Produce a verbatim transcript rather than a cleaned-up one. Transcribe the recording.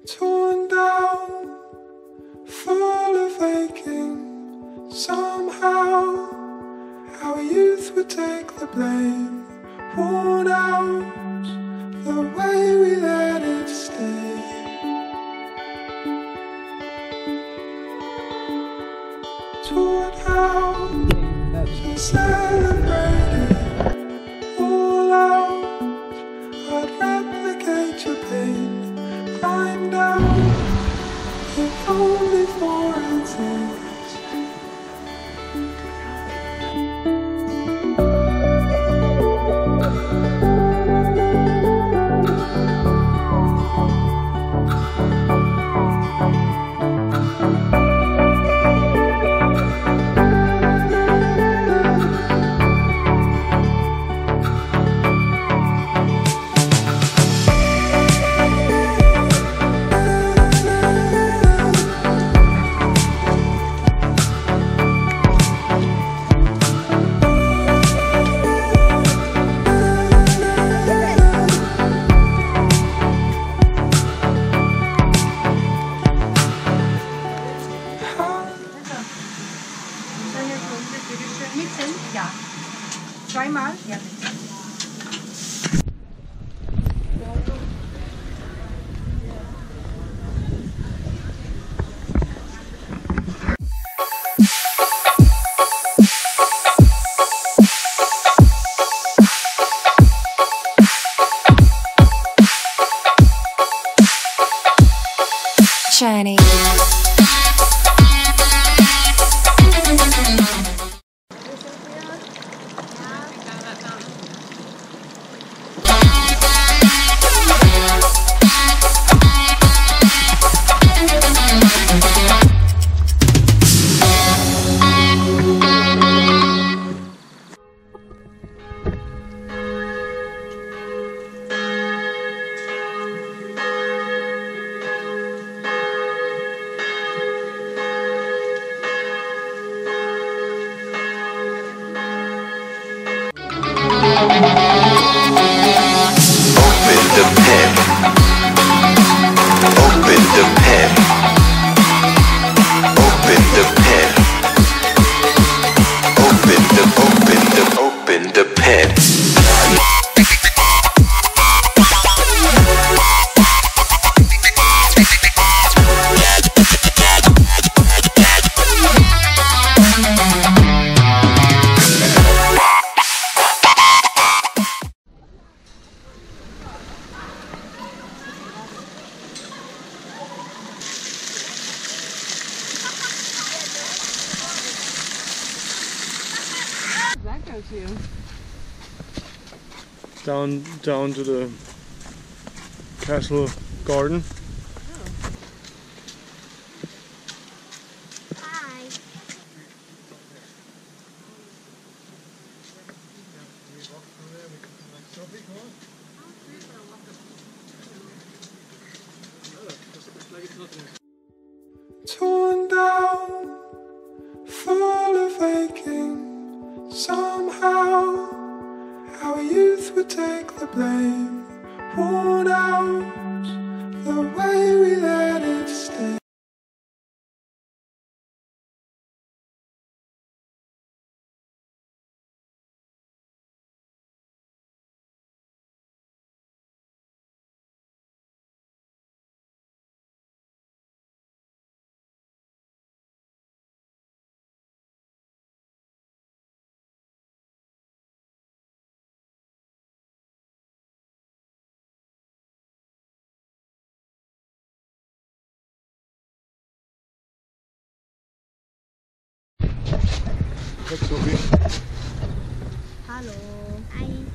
Torn down, full of aching. Somehow our youth would take the blame. Worn out the way we let it stay. Taught how to celebrate it all out. I'd replicate your pain, climb down, if only for a taste. Mitten? Ja. Zweimal? Ja. Shiny. Open the pen. Open the pen. Open the pen. Open the, open the, open the pen. That go to? Down, down to the castle garden. Hi. Torn down, full of aching. Somehow our youth would take the blame. Worn out the way we let it stay. That's okay. Hallo. Hi.